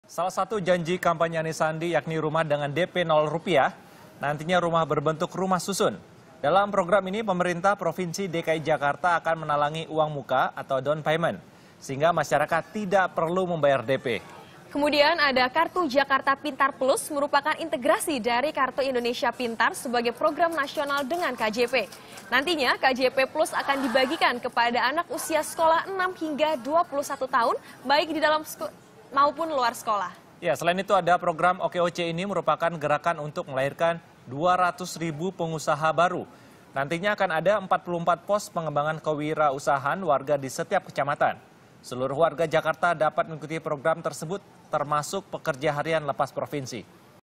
Salah satu janji kampanye Anies Sandi yakni rumah dengan DP 0 rupiah, nantinya rumah berbentuk rumah susun. Dalam program ini pemerintah Provinsi DKI Jakarta akan menalangi uang muka atau down payment, sehingga masyarakat tidak perlu membayar DP. Kemudian ada Kartu Jakarta Pintar Plus merupakan integrasi dari Kartu Indonesia Pintar sebagai program nasional dengan KJP. Nantinya KJP Plus akan dibagikan kepada anak usia sekolah 6 hingga 21 tahun, baik di dalam maupun luar sekolah. Ya, selain itu ada program OKOC ini merupakan gerakan untuk melahirkan 200.000 pengusaha baru. Nantinya akan ada 44 pos pengembangan kewirausahaan warga di setiap kecamatan. Seluruh warga Jakarta dapat mengikuti program tersebut termasuk pekerja harian lepas provinsi.